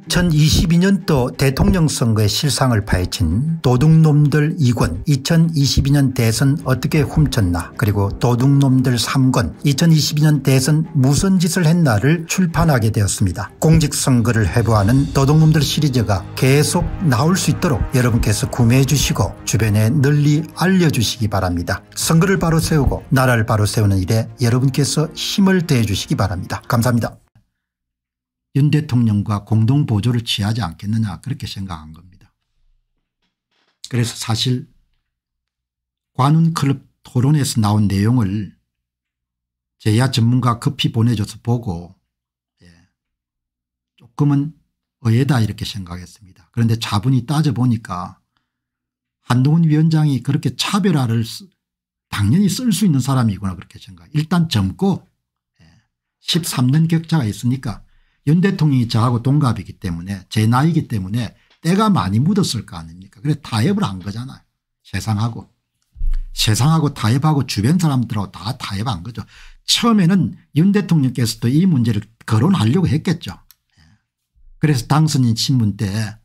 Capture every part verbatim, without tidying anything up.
이천이십이 년도 대통령 선거의 실상을 파헤친 도둑놈들 이 권 이천이십이 년 대선 어떻게 훔쳤나 그리고 도둑놈들 삼 권 이천이십이 년 대선 무슨 짓을 했나를 출판하게 되었습니다. 공직선거를 해부하는 도둑놈들 시리즈가 계속 나올 수 있도록 여러분께서 구매해 주시고 주변에 널리 알려주시기 바랍니다. 선거를 바로 세우고 나라를 바로 세우는 일에 여러분께서 힘을 더해 주시기 바랍니다. 감사합니다. 윤 대통령과 공동 보조를 취하지 않겠느냐 그렇게 생각한 겁니다. 그래서 사실 관훈클럽 토론에서 나온 내용을 제야 전문가 급히 보내줘서 보고 예, 조금은 의외다 이렇게 생각했습니다. 그런데 차분히 따져보니까 한동훈 위원장이 그렇게 차별화를 당연히 쓸 수 있는 사람이구나 그렇게 생각. 일단 젊고 예, 십삼 년 격차가 있으니까 윤 대통령이 저하고 동갑이기 때문에 제 나이기 때문에 때가 많이 묻었을 거 아닙니까. 그래서 타협을 한 거잖아요. 세상하고. 세상하고 타협하고 주변 사람들하고 다 타협한 거죠. 처음에는 윤 대통령께서도 이 문제를 거론하려고 했겠죠. 그래서 당선인 신문 때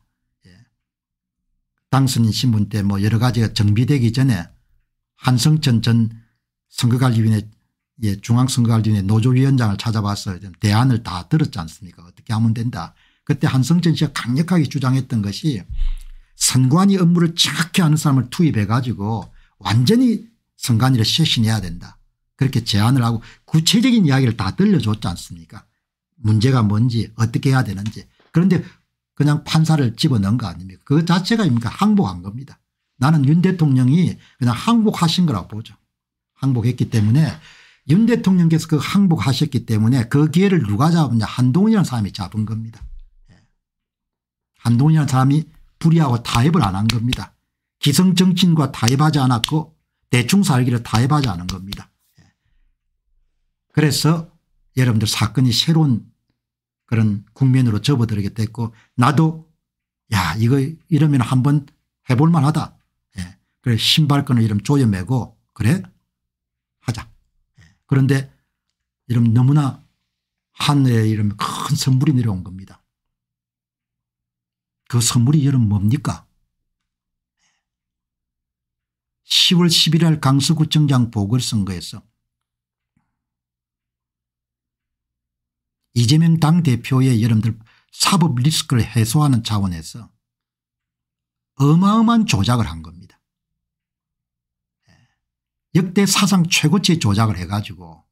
당선인 신문 때 뭐 여러 가지가 정비되기 전에 한성천 전 선거관리위원회 예, 중앙선거관리위원회 노조위원장을 찾아봐서 대안을 다 들었지 않습니까. 어떻게 하면 된다. 그때 한성천 씨가 강력하게 주장했던 것이 선관위 업무를 정확히 하는 사람을 투입해 가지고 완전히 선관위를 쇄신해야 된다. 그렇게 제안을 하고 구체적인 이야기를 다 들려줬지 않습니까. 문제가 뭔지 어떻게 해야 되는지. 그런데 그냥 판사를 집어넣은 거 아닙니까. 그 자체가 입니까 항복한 겁니다. 나는 윤 대통령이 그냥 항복하신 거라고 보죠. 항복했기 때문에 윤 대통령께서 그 항복하셨기 때문에 그 기회를 누가 잡았냐. 한동훈이라는 사람이 잡은 겁니다. 한동훈이라는 사람이 불의하고 타협을 안 한 겁니다. 기성정치인과 타협하지 않았고 대충 살기를 타협하지 않은 겁니다. 그래서 여러분들 사건이 새로운 그런 국면으로 접어들게 됐고 나도 야 이거 이러면 한번 해볼 만하다. 그래 신발끈을 이러면 조여매고 그래 하자. 그런데 이러면 너무나 하늘에 이러면 큰 선물이 내려온 겁니다. 그 선물이 여러분 뭡니까? 시월 십일일 강서구청장 보궐선거에서 이재명 당대표의 여러분들 사법 리스크를 해소하는 차원에서 어마어마한 조작을 한 겁니다. 역대 사상 최고치의 조작을 해가지고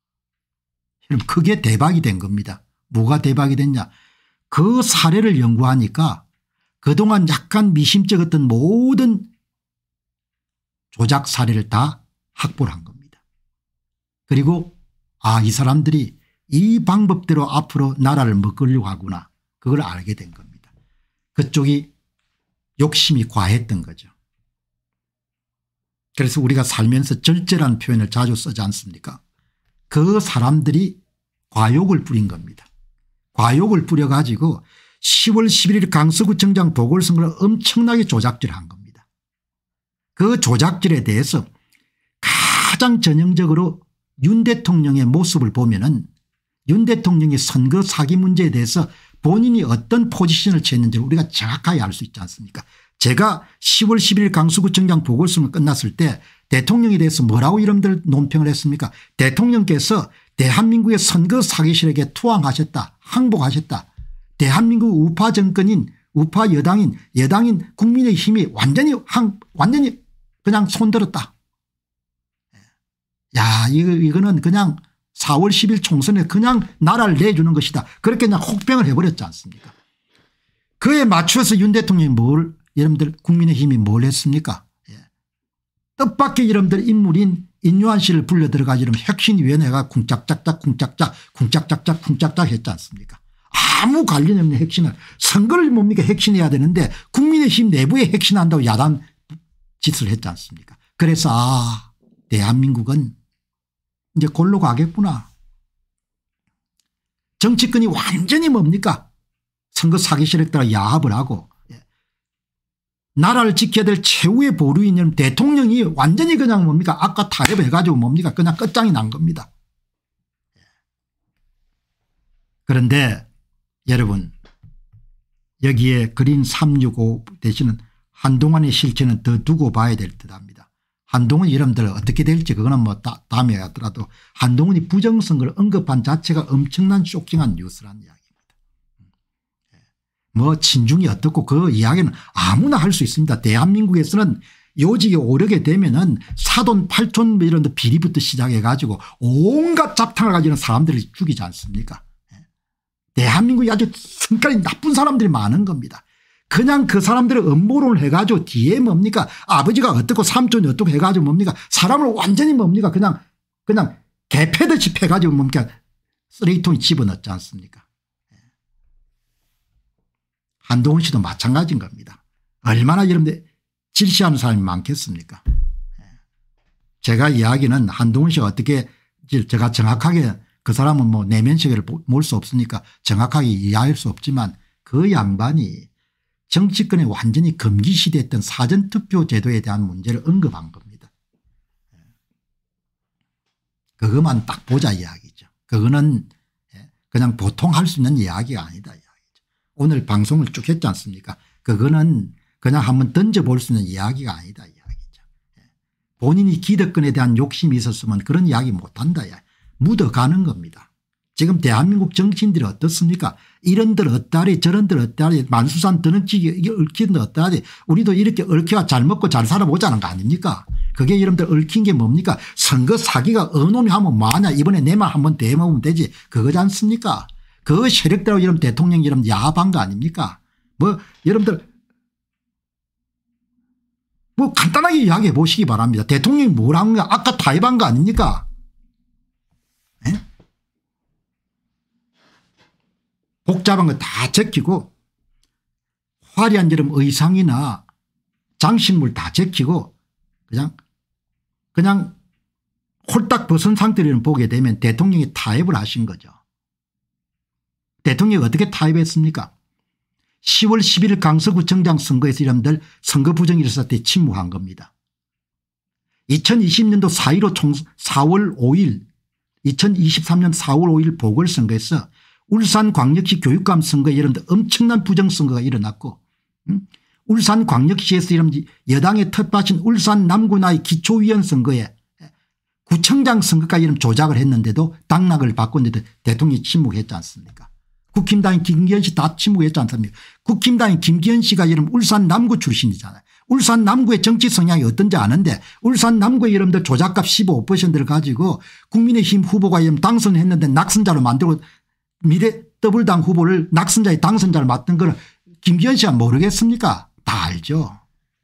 크게 대박이 된 겁니다. 뭐가 대박이 됐냐. 그 사례를 연구하니까 그동안 약간 미심쩍었던 모든 조작 사례를 다 확보를 한 겁니다. 그리고 아, 이 사람들이 이 방법대로 앞으로 나라를 먹으려고 하구나. 그걸 알게 된 겁니다. 그쪽이 욕심이 과했던 거죠. 그래서 우리가 살면서 절제라는 표현을 자주 쓰지 않습니까. 그 사람들이 과욕을 뿌린 겁니다. 과욕을 뿌려가지고 시월 십일일 강서구청장 보궐선거를 엄청나게 조작질을 한 겁니다. 그 조작질에 대해서 가장 전형적으로 윤 대통령의 모습을 보면은 윤 대통령의 선거 사기 문제에 대해서 본인이 어떤 포지션을 취했는지 우리가 정확하게 알 수 있지 않습니까. 제가 시월 십일일 강서구청장 보궐선거 끝났을 때 대통령에 대해서 뭐라고 여러분들 논평을 했습니까. 대통령께서 대한민국의 선거 사기실에게 투항하셨다. 항복하셨다. 대한민국 우파 정권인 우파 여당인 여당인 국민의힘이 완전히 항, 완전히 그냥 손들었다. 야, 이거, 이거는 그냥 사월 십일 총선에 그냥 나라를 내주는 것이다. 그렇게 그냥 혹병을 해버렸지 않습니까. 그에 맞춰서 윤 대통령이 뭘 여러분들 국민의힘이 뭘 했습니까. 예. 뜻밖의 여러분들 인물인 인유한 씨를 불려 들어가 이러면 혁신위원회가 쿵짝짝짝 쿵짝짝 쿵짝짝짝 쿵짝짝 했지 않습니까. 아무 관련 없는 혁신을 선거를 뭡니까 혁신해야 되는데 국민의힘 내부에 혁신한다고 야단 짓을 했지 않습니까. 그래서 아 대한민국은 이제 골로 가겠구나. 정치권이 완전히 뭡니까 선거 사기실에 따라 야합을 하고 나라를 지켜야 될 최후의 보루인 대통령이 완전히 그냥 뭡니까 아까 타협해 가지고 뭡니까 그냥 끝장이 난 겁니다. 그런데 여러분 여기에 그린 삼육오 대신은 한동안의 실체는 더 두고 봐야 될 듯합니다. 한동훈 여러분들 어떻게 될지 그거는 뭐 다, 다음에 하더라도 한동훈이 부정선거를 언급한 자체가 엄청난 쇼킹한 뉴스라는 이야기입니다. 뭐 친중이 어떻고 그 이야기는 아무나 할 수 있습니다. 대한민국에서는 요직에 오르게 되면은 사돈 팔촌 이런 데 비리부터 시작해 가지고 온갖 잡탕을 가지는 사람들을 죽이지 않습니까? 대한민국이 아주 성깔이 나쁜 사람들이 많은 겁니다. 그냥 그 사람들의 음모론을 해가지고 뒤에 뭡니까 아버지가 어떻고 삼촌이 어떻고 해가지고 뭡니까 사람을 완전히 뭡니까 그냥 그냥 개패듯이 패가지고 뭡니까 쓰레기통에 집어넣지 않습니까? 한동훈 씨도 마찬가지인 겁니다. 얼마나 여러분들 질시하는 사람이 많겠습니까? 제가 이야기는 한동훈 씨가 어떻게 제가 정확하게 그 사람은 뭐 내면 세계를 몰 수 없으니까 정확하게 이해할 수 없지만 그 양반이 정치권에 완전히 금기시됐던 사전투표 제도에 대한 문제를 언급한 겁니다. 그것만 딱 보자 이야기죠. 그거는 그냥 보통 할 수 있는 이야기가 아니다 이야기죠. 오늘 방송을 쭉 했지 않습니까? 그거는 그냥 한번 던져볼 수 있는 이야기가 아니다 이야기죠. 본인이 기득권에 대한 욕심이 있었으면 그런 이야기 못한다 이야기. 묻어가는 겁니다. 지금 대한민국 정치인들이 어떻습니까? 이런들 어따리 저런들 어따리 만수산 드는치기 얽힌들 어따리 우리도 이렇게 얽혀야 잘 먹고 잘 살아보자는 거 아닙니까? 그게 여러분들 얽힌 게 뭡니까? 선거 사기가 어놈이 하면 뭐하냐 이번에 내만 한번 대먹으면 되지 그거지 않습니까? 그 세력들하고 여러분 대통령 여러분 야합한 거 아닙니까? 뭐 여러분들 뭐 간단하게 이야기해 보시기 바랍니다. 대통령이 뭘 한 거야? 아까 타협한 거 아닙니까? 에? 복잡한 거 다 제끼고 화려한 여러분 의상이나 장식물 다 제끼고 그냥 그냥 홀딱 벗은 상태를 보게 되면 대통령이 타협을 하신 거죠. 대통령이 어떻게 타협했습니까? 시월 십일일 강서구청장 선거에서 여러분들 선거 부정이 일어났을 때 침묵한 겁니다. 이천이십 년도 사일오 총 사월 오일 이천이십삼 년 사월 오일 보궐선거에서 울산광역시 교육감 선거에 여러분들 엄청난 부정선거가 일어났고 음? 울산광역시에서 여러분들 여당의 텃밭인 울산 남구나의 기초위원 선거에 구청장 선거까지 이런 조작을 했는데도 당락을 바꿨는데 대통령이 침묵했지 않습니까? 국힘당인 김기현 씨 다 침묵했지 않습니까? 국힘당인 김기현 씨가 여러분 울산 남구 출신이잖아요. 울산 남구의 정치 성향이 어떤지 아는데 울산 남구의 여러분들 조작값 십오 퍼센트를 가지고 국민의힘 후보가 당선했는데 낙선자로 만들고 미래 더블당 후보를 낙선자의 당선자를 맡은 걸 김기현 씨가 모르겠습니까? 다 알죠.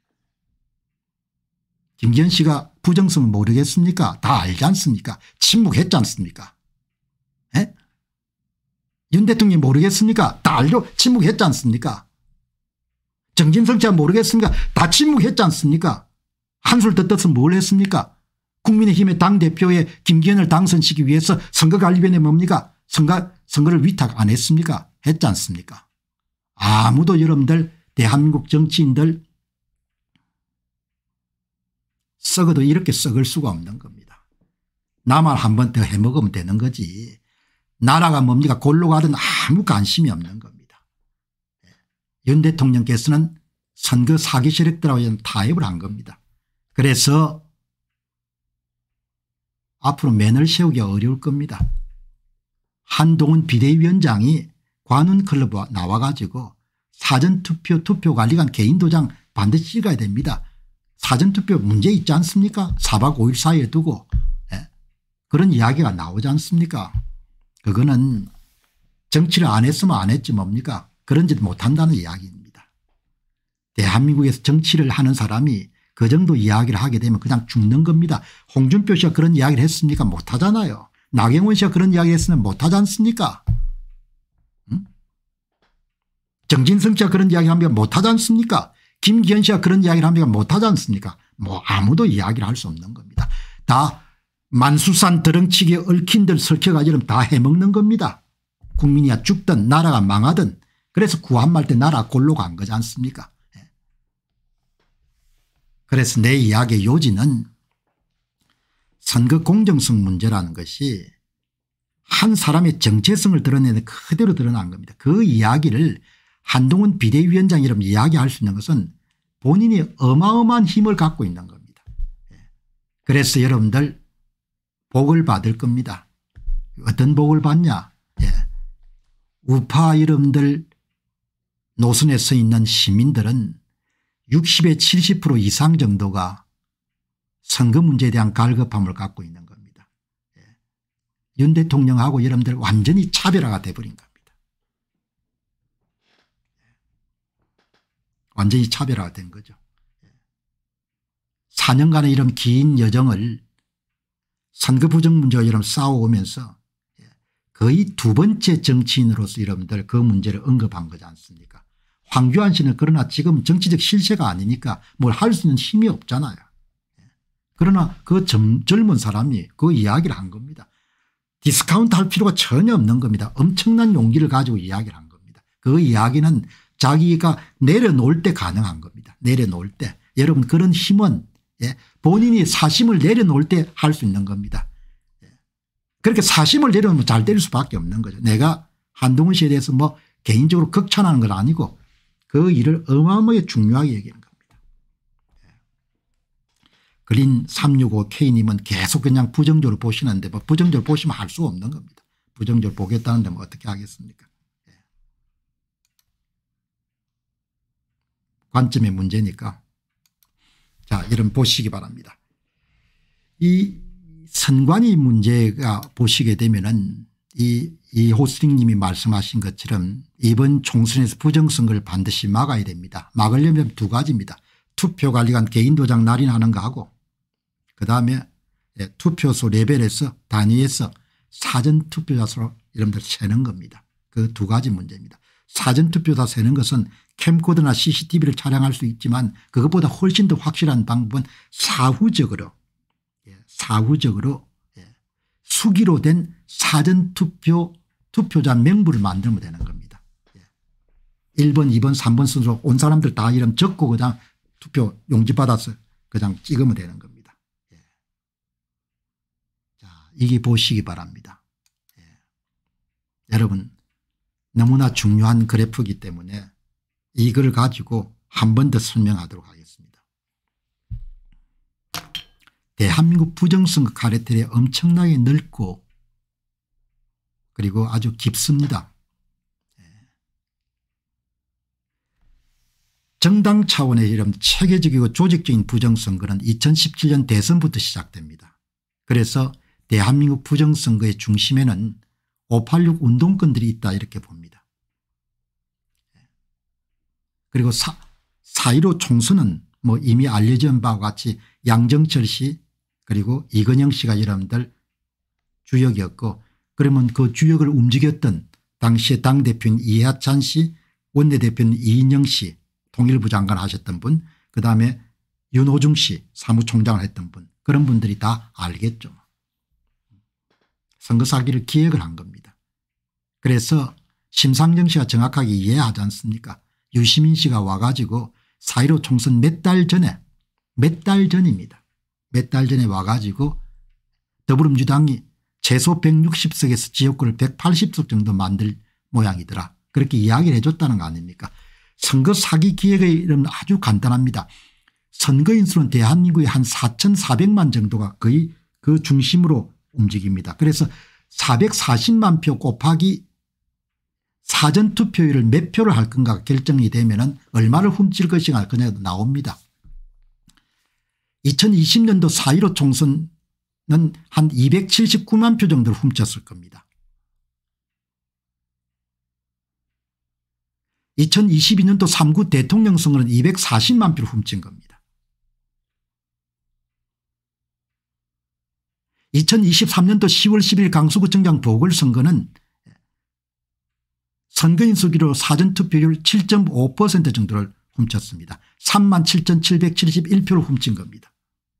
김기현 씨가 부정성을 모르겠습니까? 다 알지 않습니까? 침묵했지 않습니까? 에? 윤 대통령이 모르겠습니까? 다 알죠. 침묵했지 않습니까? 정진석 씨가 모르겠습니까? 다 침묵했지 않습니까? 한술 더 떠서 뭘 했습니까? 국민의힘의 당대표에 김기현을 당선시키기 위해서 선거관리위원회 뭡니까? 선거, 선거를 위탁 안 했습니까? 했지 않습니까? 아무도 여러분들 대한민국 정치인들 썩어도 이렇게 썩을 수가 없는 겁니다. 나만 한 번 더 해먹으면 되는 거지. 나라가 뭡니까 골로 가든 아무 관심이 없는 겁니다. 윤 대통령께서는 선거 사기 세력들하고 타협을 한 겁니다. 그래서 앞으로 맨을 세우기가 어려울 겁니다. 한동훈 비대위원장이 관훈클럽 나와 가지고 사전투표 투표관리관 개인도장 반드시 찍어야 됩니다. 사전투표 문제 있지 않습니까? 사박 오일 사이에 두고 예. 그런 이야기가 나오지 않습니까? 그거는 정치를 안 했으면 안 했지 뭡니까? 그런 짓 못한다는 이야기입니다. 대한민국에서 정치를 하는 사람이 그 정도 이야기를 하게 되면 그냥 죽는 겁니다. 홍준표 씨가 그런 이야기를 했습니까? 못하잖아요. 나경원 씨가 그런 이야기를 했으면 못하지 않습니까? 응? 정진성 씨가 그런 이야기를 하면 못하지 않습니까? 김기현 씨가 그런 이야기를 하면 못하지 않습니까? 뭐 아무도 이야기를 할 수 없는 겁니다. 다 만수산 드렁치기에 얽힌들 설켜가지고 다 해먹는 겁니다. 국민이 죽든 나라가 망하든 그래서 구한말 때 나라 골로 간 거지 않습니까? 그래서 내 이야기의 요지는 선거 공정성 문제라는 것이 한 사람의 정체성을 드러내는 그대로 드러난 겁니다. 그 이야기를 한동훈 비대위원장 이름 이야기할 수 있는 것은 본인이 어마어마한 힘을 갖고 있는 겁니다. 그래서 여러분들 복을 받을 겁니다. 어떤 복을 받냐. 예. 우파 여러분들 노선에 서 있는 시민들은 육십에 칠십 퍼센트 이상 정도가 선거 문제에 대한 갈급함을 갖고 있는 겁니다. 예. 윤 대통령하고 여러분들 완전히 차별화가 돼버린 겁니다. 완전히 차별화가 된 거죠. 사 년간의 이런 긴 여정을 선거 부정 문제와 이런 싸워오면서 거의 두 번째 정치인으로서 여러분들 그 문제를 언급한 거지 않습니까? 황교안 씨는 그러나 지금 정치적 실세가 아니니까 뭘 할 수 있는 힘이 없잖아요. 그러나 그 젊, 젊은 사람이 그 이야기를 한 겁니다. 디스카운트 할 필요가 전혀 없는 겁니다. 엄청난 용기를 가지고 이야기를 한 겁니다. 그 이야기는 자기가 내려놓을 때 가능한 겁니다. 내려놓을 때. 여러분 그런 힘은 예, 본인이 사심을 내려놓을 때 할 수 있는 겁니다. 예. 그렇게 사심을 내려놓으면 잘 될 수밖에 없는 거죠. 내가 한동훈 씨에 대해서 뭐 개인적으로 극찬하는 건 아니고 그 일을 어마어마하게 중요하게 얘기하는 겁니다. 예. 그린 삼육오 K님은 계속 그냥 부정적으로 보시는데 뭐 부정적으로 보시면 할 수 없는 겁니다. 부정적으로 보겠다는데 뭐 어떻게 하겠습니까? 예. 관점의 문제니까. 자, 이런 보시기 바랍니다. 이 선관위 문제가 보시게 되면은 이, 이 호스팅 님이 말씀하신 것처럼 이번 총선에서 부정선거를 반드시 막아야 됩니다. 막으려면 두 가지입니다. 투표관리관 개인도장 날인하는 거하고 그다음에 투표소 레벨에서 단위에서 사전투표자수로 여러분들 세는 겁니다. 그 두 가지 문제입니다. 사전투표자 세는 것은 캠코더나 씨씨티비를 촬영할 수 있지만 그것보다 훨씬 더 확실한 방법은 사후적으로 사후적으로 수기로 된 사전투표 투표자 명부를 만들면 되는 겁니다. 일 번 이 번 삼 번 순서로 온 사람들 다 이름 적고 그냥 투표 용지 받아서 그냥 찍으면 되는 겁니다. 자, 이게 보시기 바랍니다. 여러분 너무나 중요한 그래프이기 때문에 이걸 가지고 한 번 더 설명하도록 하겠습니다. 대한민국 부정선거 카르텔이 엄청나게 넓고 그리고 아주 깊습니다. 정당 차원의 이런 체계적이고 조직적인 부정선거는 이천십칠 년 대선부터 시작됩니다. 그래서 대한민국 부정선거의 중심에는 오팔육 운동권들이 있다 이렇게 봅니다. 그리고 사 일오 총선은 뭐 이미 알려진 바와 같이 양정철 씨 그리고 이건영 씨가 여러분들 주역이었고 그러면 그 주역을 움직였던 당시의 당대표인 이해찬 씨 원내대표인 이인영 씨 통일부 장관 하셨던 분 그다음에 윤호중 씨 사무총장을 했던 분 그런 분들이 다 알겠죠. 선거 사기를 기획을 한 겁니다. 그래서 심상정 씨가 정확하게 이해하지 않습니까? 유시민 씨가 와가지고 사 일오 총선 몇 달 전에 몇 달 전입니다. 몇 달 전에 와가지고 더불어민주당이 최소 백육십 석에서 지역구를 백팔십 석 정도 만들 모양이더라. 그렇게 이야기를 해줬다는 거 아닙니까? 선거 사기 기획의 이름은 아주 간단합니다. 선거인 수는 대한민국의 한 사천사백만 정도가 거의 그 중심으로 움직입니다. 그래서 사백사십만 표 곱하기 사전투표율을 몇 표를 할 건가 결정이 되면 얼마를 훔칠 것인가 그냥 나옵니다. 이천이십 년도 사 일오 총선은 한 이백칠십구만 표 정도를 훔쳤을 겁니다. 이천이십이 년도 삼 구 대통령 선거는 이백사십만 표를 훔친 겁니다. 이천이십삼 년도 시월 십일 강서구청장 보궐선거는 선거인 수기로 사전투표율 칠 점 오 퍼센트 정도를 훔쳤습니다. 삼만 칠천칠백칠십일 표를 훔친 겁니다.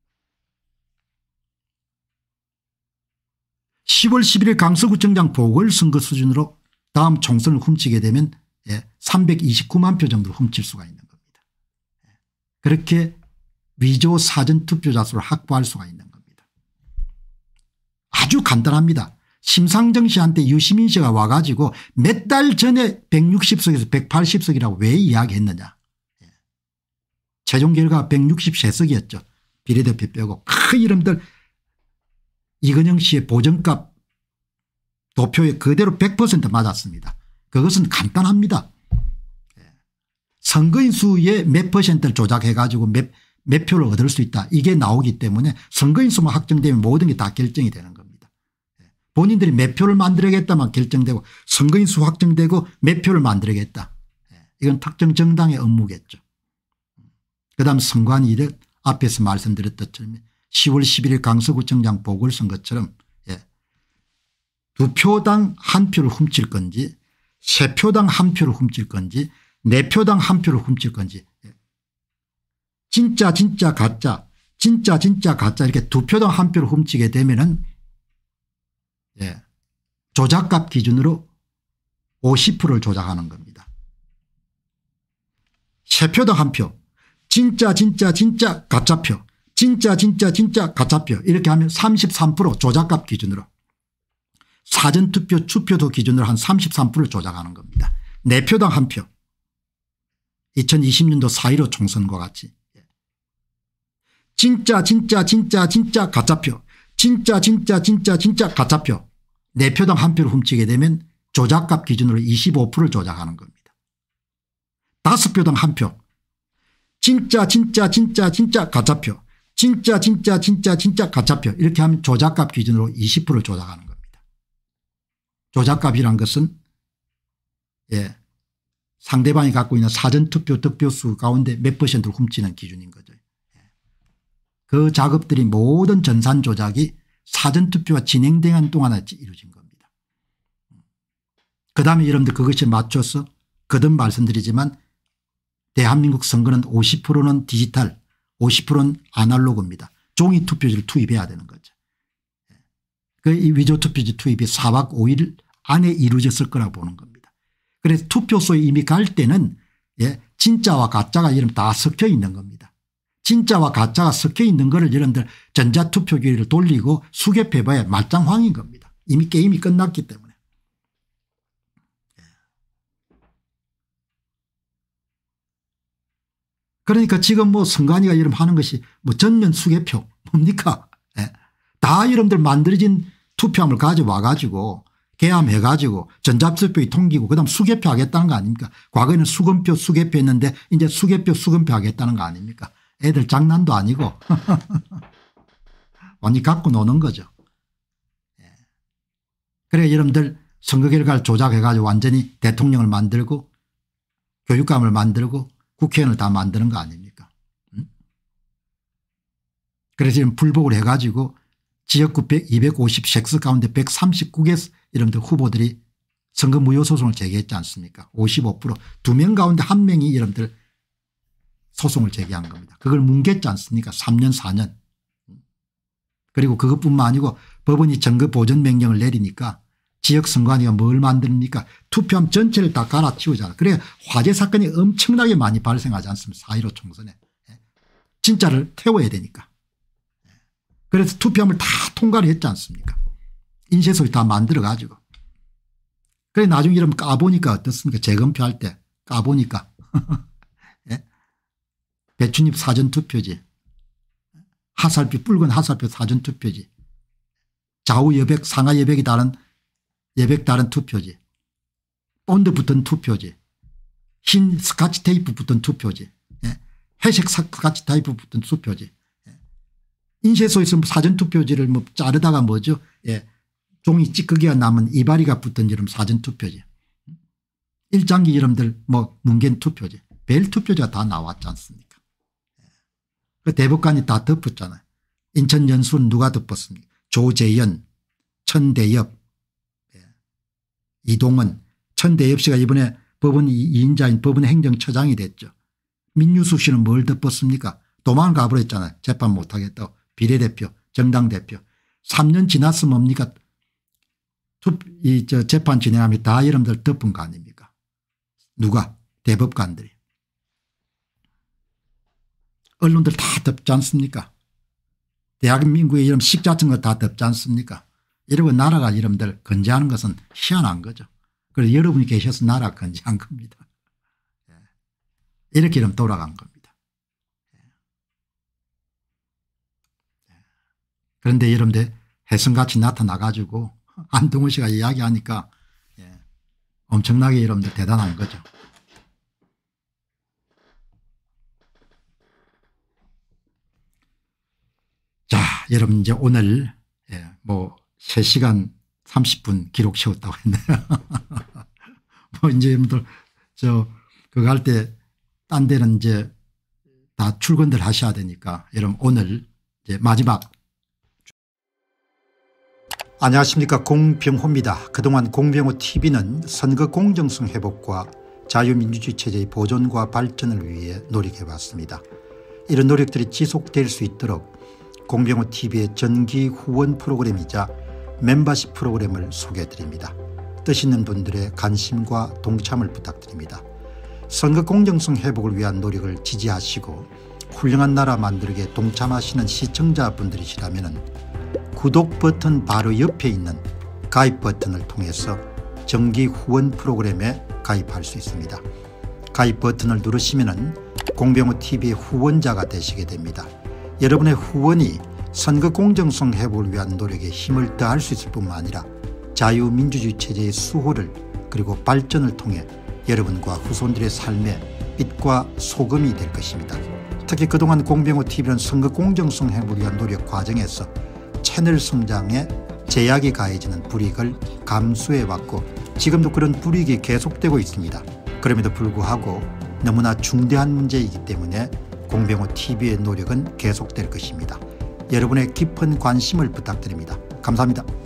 시월 십일일 강서구청장 보궐선거 수준으로 다음 총선을 훔치게 되면 삼백이십구만 표 정도를 훔칠 수가 있는 겁니다. 그렇게 위조 사전투표자 수를 확보할 수가 있는 겁니다. 아주 간단합니다. 심상정 씨한테 유시민 씨가 와가지고 몇 달 전에 백육십 석에서 백팔십 석이라고 왜 이야기했느냐. 최종 결과가 백육십삼 석이었죠. 비례대표 빼고. 그 이름들 이건영 씨의 보정값 도표에 그대로 백 퍼센트 맞았습니다. 그것은 간단합니다. 선거인 수의 몇 퍼센트를 조작해 가지고 몇, 몇 표를 얻을 수 있다. 이게 나오기 때문에 선거인 수만 확정되면 모든 게 다 결정이 되는 겁니다. 본인들이 몇 표를 만들어야겠다만 결정되고 선거인 수 확정되고 몇 표를 만들어야겠다. 이건 특정 정당의 업무겠죠. 그다음 선관위 앞에서 말씀드렸던 시월 십일일 강서구청장 보궐선거처럼 예. 두 표당 한 표를 훔칠 건지 세 표당 한 표를 훔칠 건지 네 표당 한 표를 훔칠 건지 예. 진짜 진짜 가짜 진짜 진짜 가짜 이렇게 두 표당 한 표를 훔치게 되면은 예. 조작값 기준으로 오십 퍼센트를 조작하는 겁니다. 세 표당 한 표 진짜 진짜 진짜 가짜표 진짜 진짜 진짜 가짜표 이렇게 하면 삼십삼 퍼센트 조작값 기준으로 사전투표 추표도 기준으로 한 삼십삼 퍼센트를 조작하는 겁니다. 네 표당 한 표 이천이십 년도 사 일오 총선과 같이 진짜 진짜 진짜 진짜 가짜표 진짜 진짜 진짜 진짜 가짜표 네 표당 한 표를 훔치게 되면 조작값 기준으로 이십오 퍼센트를 조작하는 겁니다. 다섯 표당 한 표 진짜 진짜 진짜 진짜 가짜표 진짜 진짜 진짜 진짜 가짜표 이렇게 하면 조작값 기준으로 이십 퍼센트를 조작하는 겁니다. 조작값이란 것은 예, 상대방이 갖고 있는 사전투표 득표수 가운데 몇 퍼센트를 훔치는 기준인 거죠. 예. 그 작업들이 모든 전산 조작이 사전투표가 진행되는 동안에 이루어진 겁니다. 그다음에 여러분들 그것에 맞춰서 거듭 말씀드리지만 대한민국 선거는 오십 퍼센트는 디지털 오십 퍼센트는 아날로그입니다. 종이 투표지를 투입해야 되는 거죠. 그 이 위조 투표지 투입이 사 박 오 일 안에 이루어졌을 거라고 보는 겁니다. 그래서 투표소에 이미 갈 때는 예, 진짜와 가짜가 이름 다 섞여 있는 겁니다. 진짜와 가짜가 섞여 있는 거를 여러분들 전자투표기를 돌리고 수개표봐야 말짱황인 겁니다. 이미 게임이 끝났기 때문에. 그러니까 지금 뭐 선관위가 이름 하는 것이 뭐 전면 수개표 뭡니까? 예. 다 여러분들 만들어진 투표함을 가져와 가지고 개함해 가지고 전자투표에 통기고 그다음 수개표 하겠다는 거 아닙니까? 과거에는 수검표 수개표 했는데 이제 수개표 수검표 하겠다는 거 아닙니까? 애들 장난도 아니고 완전히 갖고 노는 거죠. 예. 그래 여러분들 선거 결과를 조작해 가지고 완전히 대통령을 만들고 교육감을 만들고 국회의원을 다 만드는 거 아닙니까? 응? 그래서 지금 불복을 해가지고 지역구 이백오십육 석 가운데 백삼십구 개 이름들 후보들이 선거 무효소송을 제기했지 않습니까? 오십오 퍼센트 두 명 가운데 한 명이 이름들 소송을 제기한 겁니다. 그걸 뭉갰지 않습니까? 삼 년 사 년. 그리고 그것뿐만 아니고 법원이 증거 보전 명령을 내리니까 지역선관위가 뭘 만듭니까? 투표함 전체를 다 갈아치우잖아. 그래 화재 사건이 엄청나게 많이 발생하지 않습니까? 사 일오 총선에. 진짜를 태워야 되니까. 그래서 투표함을 다 통과를 했지 않습니까? 인쇄소에 다 만들어 가지고. 그래 나중에 이러면 까보니까 어떻습니까? 재검표 할 때 까보니까. 예? 배춧잎 사전투표지. 하살표 붉은 하살표 사전투표지. 좌우 여백 상하 여백이 다른 여백 다른 투표지. 본드 붙은 투표지. 흰 스카치 테이프 붙은 투표지. 예. 회색 스카치 테이프 붙은 투표지. 예. 인쇄소에서 사전투표지를 뭐 자르다가 뭐죠. 예. 종이 찌꺼기가 남은 이바리가 붙은 이름 사전투표지. 일장기 이름들 뭐 뭉갠 투표지. 별 투표지가 다 나왔지 않습니까? 예. 그 대법관이 다 덮었잖아요. 인천 연수는 누가 덮었습니까? 조재현, 천대엽, 이동은, 천대엽 씨가 이번에 법원 이인자인 법원 행정처장이 됐죠. 민유숙 씨는 뭘 덮었습니까? 도망을 가버렸잖아요. 재판 못하겠다고. 비례대표 정당 대표. 삼 년 지났으면 뭡니까? 이 저 재판 진행하면 다 여러분들 덮은 거 아닙니까? 누가? 대법관들이. 언론들 다 덮지 않습니까? 대한민국의 이런 식자층을 다 덮지 않습니까? 이러고 나라가 여러분들 건재하는 것은 희한한 거죠. 그래서 여러분이 계셔서 나라가 건재한 겁니다. 이렇게 이러면 돌아간 겁니다. 그런데 여러분들 혜성같이 나타나 가지고 안동훈 씨가 이야기하니까 엄청나게 여러분들 대단한 거죠. 자, 여러분 이제 오늘 예, 뭐 세 시간 삼십 분 기록 세웠다고 했네요. 뭐 이제 여러분들 저 그거 할 때 딴 데는 이제 다 출근들 하셔야 되니까 여러분 오늘 이제 마지막. 안녕하십니까, 공병호입니다. 그동안 공병호 티비는 선거 공정성 회복과 자유민주주의 체제의 보존과 발전을 위해 노력해왔습니다. 이런 노력들이 지속될 수 있도록 공병호 티비의 정기 후원 프로그램이자 멤버십 프로그램을 소개해드립니다. 뜻 있는 분들의 관심과 동참을 부탁드립니다. 선거 공정성 회복을 위한 노력을 지지하시고 훌륭한 나라 만들기에 동참하시는 시청자분들이시라면 구독 버튼 바로 옆에 있는 가입 버튼을 통해서 정기 후원 프로그램에 가입할 수 있습니다. 가입 버튼을 누르시면 공병호 티비의 후원자가 되시게 됩니다. 여러분의 후원이 선거 공정성 회복을 위한 노력에 힘을 더할 수 있을 뿐만 아니라 자유민주주의 체제의 수호를 그리고 발전을 통해 여러분과 후손들의 삶에 빛과 소금이 될 것입니다. 특히 그동안 공병호 티비는 선거 공정성 회복을 위한 노력 과정에서 채널 성장에 제약이 가해지는 불이익을 감수해왔고 지금도 그런 불이익이 계속되고 있습니다. 그럼에도 불구하고 너무나 중대한 문제이기 때문에 공병호 티비의 노력은 계속될 것입니다. 여러분의 깊은 관심을 부탁드립니다. 감사합니다.